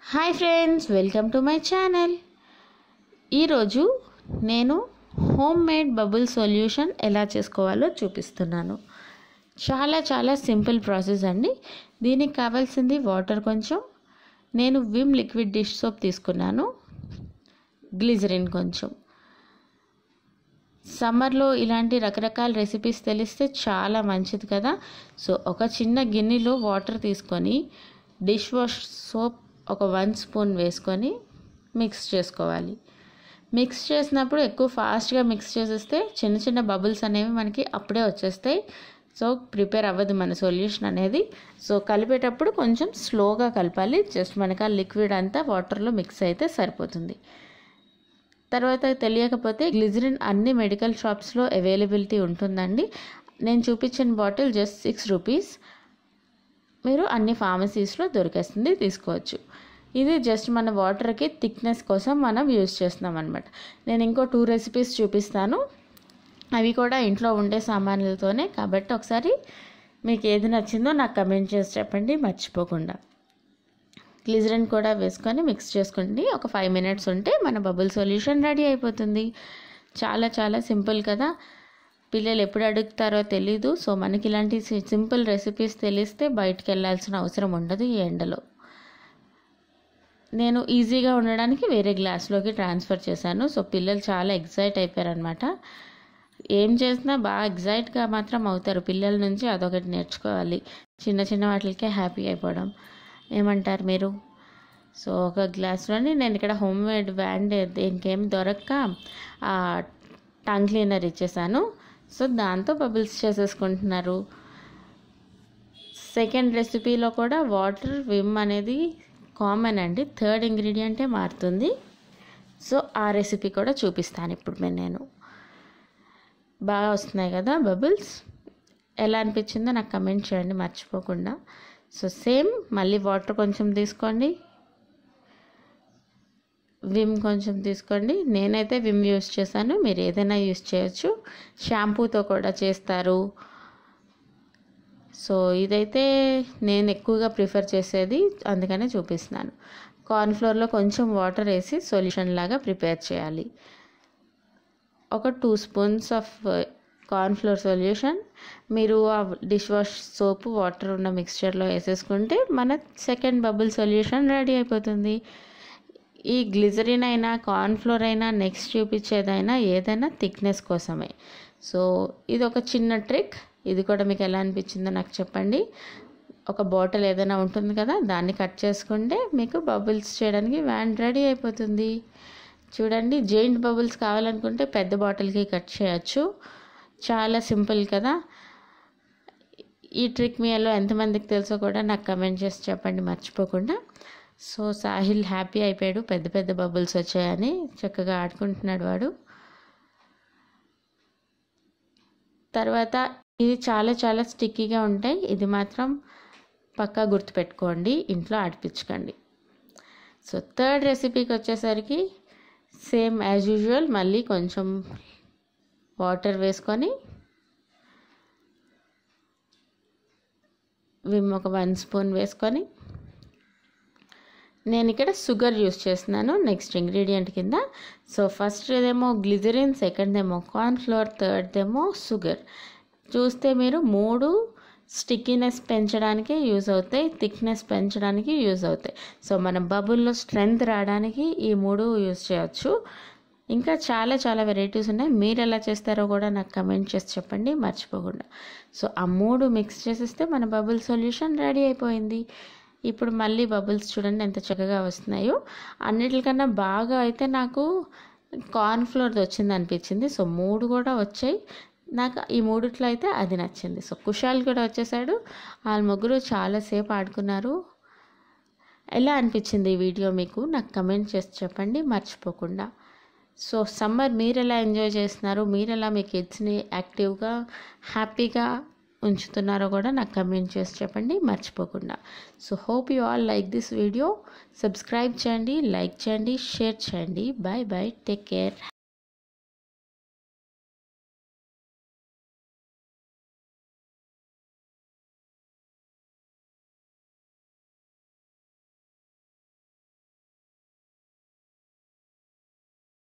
Hi friends, welcome to my channel. ఈరోజు నేను home made bubble solution ఎలా చేసుకోవాలో చూపిస్తున్నాను. చాలా సింపుల్ ప్రాసెస్ అండి. దీనికి కావాల్సింది వాటర్ కొంచెం, నేను విమ్ లిక్విడ్ డిష్ సోప్ తీసుకున్నాను, గ్లిజరిన్ కొంచెం. సమ్మర్లో ఇలాంటి రకరకాల రెసిపీస్ తెలిస్తే చాలా మంచిది కదా. సో ఒక చిన్న గిన్నెలో వాటర్ తీసుకొని డిష్ వాష్ సోప్ ఒక 1 స్పూన్ వేసుకొని మిక్స్ చేసుకోవాలి. మిక్స్ చేసినప్పుడు ఎక్కువ ఫాస్ట్గా మిక్స్ చేసేస్తే చిన్న బబుల్స్ అనేవి మనకి అప్పుడే వచ్చేస్తాయి. సో ప్రిపేర్ అవ్వదు మన సొల్యూషన్ అనేది. సో కలిపేటప్పుడు కొంచెం స్లోగా కలపాలి. జస్ట్ మనకి ఆ లిక్విడ్ అంతా వాటర్లో మిక్స్ అయితే సరిపోతుంది. తర్వాత తెలియకపోతే గ్లిజరిన్ అన్ని మెడికల్ షాప్స్లో అవైలబిలిటీ ఉంటుందండి. నేను చూపించిన బాటిల్ జస్ట్ 6 రూపీస్. మీరు అన్ని ఫార్మసీస్లో దొరికేస్తుంది, తీసుకోవచ్చు. ఇది జస్ట్ మన వాటర్కి థిక్నెస్ కోసం మనం యూజ్ చేస్తున్నాం అనమాట. నేను ఇంకో 2 రెసిపీస్ చూపిస్తాను, అవి కూడా ఇంట్లో ఉండే సామాన్లతోనే. కాబట్టి ఒకసారి మీకు ఏది నచ్చిందో నాకు కమెంట్ చేసి చెప్పండి మర్చిపోకుండా. గ్లిజరిన్ కూడా వేసుకొని మిక్స్ చేసుకోండి. ఒక 5 మినిట్స్ ఉంటే మన బబుల్ సొల్యూషన్ రెడీ అయిపోతుంది. చాలా సింపుల్ కదా. పిల్లలు ఎప్పుడు అడుగుతారో తెలీదు. సో మనకి ఇలాంటి సింపుల్ రెసిపీస్ తెలిస్తే బయటికి వెళ్ళాల్సిన అవసరం ఉండదు ఈ ఎండలో. నేను ఈజీగా ఉండడానికి వేరే గ్లాస్లోకి ట్రాన్స్ఫర్ చేశాను. సో పిల్లలు చాలా ఎగ్జైట్ అయిపోయారనమాట. ఏం చేసినా బాగా ఎగ్జైట్గా మాత్రం అవుతారు. పిల్లల నుంచి అదొకటి నేర్చుకోవాలి, చిన్న వాటికే హ్యాపీ అయిపోవడం. ఏమంటారు మీరు? సో ఒక గ్లాస్లోని నేను ఇక్కడ హోమ్ మేడ్ బ్యాండ్ ఇంకేం దొరక్క టంగ్ క్లీనర్ ఇచ్చేసాను. సో దాంతో బబుల్స్ చేసేసుకుంటున్నారు. సెకండ్ రెసిపీలో కూడా వాటర్, విమ్ అనేది కామన్ అండి. థర్డ్ ఇంగ్రీడియంటే మారుతుంది. సో ఆ రెసిపీ కూడా చూపిస్తాను ఇప్పుడు నేను. బాగా వస్తున్నాయి కదా బబుల్స్. ఎలా అనిపించిందో నాకు కమెంట్ చేయండి మర్చిపోకుండా. సో సేమ్ మళ్ళీ వాటర్ కొంచెం తీసుకోండి, విమ్ కొంచెం తీసుకోండి. నేనైతే విమ్ యూస్ చేశాను, మీరు ఏదైనా యూస్ చేయొచ్చు. షాంపూతో కూడా చేస్తారు. సో ఇదైతే నేను ఎక్కువగా ప్రిఫర్ చేసేది, అందుకనే చూపిస్తున్నాను. కార్న్ఫ్లోర్లో కొంచెం వాటర్ వేసి సొల్యూషన్ లాగా ప్రిపేర్ చేయాలి. ఒక 2 స్పూన్స్ ఆఫ్ కార్న్ఫ్లోర్ సొల్యూషన్ మీరు ఆ డిష్ వాష్ సోపు వాటర్ ఉన్న మిక్స్చర్లో వేసేసుకుంటే మన సెకండ్ బబుల్ సొల్యూషన్ రెడీ అయిపోతుంది. ఈ గ్లిజరిన్ అయినా కార్న్ఫ్లోర్ అయినా నెక్స్ట్ చూపించేదైనా ఏదైనా థిక్నెస్ కోసమే. సో ఇది ఒక చిన్న ట్రిక్. ఇది కూడా మీకు ఎలా అనిపించిందో నాకు చెప్పండి. ఒక బాటిల్ ఏదైనా ఉంటుంది కదా, దాన్ని కట్ చేసుకుంటే మీకు బబుల్స్ చేయడానికి వ్యాండ్ రెడీ అయిపోతుంది. చూడండి, జెయింట్ బబుల్స్ కావాలనుకుంటే పెద్ద బాటిల్కి కట్ చేయొచ్చు. చాలా సింపుల్ కదా. ఈ ట్రిక్ మీలో ఎంతమందికి తెలుసో కూడా నాకు కమెంట్ చేసి చెప్పండి మర్చిపోకుండా. సో సాహిల్ హ్యాపీ అయిపోయాడు, పెద్ద బబుల్స్ వచ్చాయని. చక్కగా ఆడుకుంటున్నాడు వాడు. తర్వాత ఇది చాలా స్టిక్కీగా ఉంటాయి. ఇది మాత్రం పక్కా గుర్తుపెట్టుకోండి, ఇంట్లో ఆడిపించకండి. సో థర్డ్ రెసిపీకి వచ్చేసరికి సేమ్ యాజ్ యూజువల్, మళ్ళీ కొంచెం వాటర్ వేసుకొని విమ్ ఒక 1 స్పూన్ వేసుకొని, నేను ఇక్కడ షుగర్ యూస్ చేస్తున్నాను నెక్స్ట్ ఇంగ్రీడియంట్ కింద. సో ఫస్ట్ ఏదేమో గ్లిజరిన్, సెకండ్ ఏమో కార్న్ఫ్లోర్, థర్డ్ ఏమో షుగర్. చూస్తే మీరు 3 స్టిక్కీనెస్ పెంచడానికి యూజ్ అవుతాయి, థిక్నెస్ పెంచడానికి యూజ్ అవుతాయి. సో మన బబుల్లో స్ట్రెంగ్త్ రావడానికి ఈ 3 యూజ్ చేయొచ్చు. ఇంకా చాలా వెరైటీస్ ఉన్నాయి. మీరు ఎలా చేస్తారో కూడా నాకు కమెంట్ చేసి చెప్పండి మర్చిపోకుండా. సో ఆ 3 మిక్స్ చేసేస్తే మన బబుల్ సొల్యూషన్ రెడీ అయిపోయింది. ఇప్పుడు మళ్ళీ బబుల్స్ చూడండి ఎంత చక్కగా వస్తున్నాయో. అన్నిటికన్నా బాగా అయితే నాకు కార్న్ఫ్లోర్ది వచ్చింది అనిపించింది. సో 3 కూడా వచ్చాయి. నాకు ఈ 3 అయితే అది నచ్చింది. సో కుషాల్ కూడా వచ్చేసాడు. వాళ్ళ ముగ్గురు చాలాసేపు ఆడుకున్నారు. ఎలా అనిపించింది ఈ వీడియో మీకు నాకు కమెంట్ చేసి చెప్పండి మర్చిపోకుండా. సో సమ్మర్ మీరు ఎలా ఎంజాయ్ చేస్తున్నారు, మీరు ఎలా మీ కిడ్స్ని యాక్టివ్గా హ్యాపీగా ఉంచుతున్నారో కూడా నాకు కమెంట్ చేసి చెప్పండి మర్చిపోకుండా. So hope you all like this video. Subscribe చేయండి, లైక్ చేయండి, షేర్ చేయండి. Bye take care.